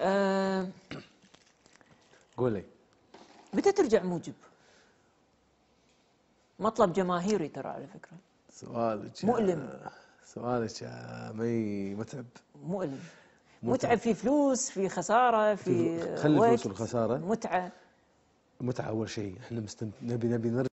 أه قولي. متى ترجع موجب؟ مطلب جماهيري ترى على فكرة. سؤالك مؤلم. سؤالك يا مي متعب. مؤلم. متعب، في فلوس، في خسارة، في خلي الفلوس وقت، والخسارة. متعة. متعة أول شيء، احنا نبي نرجع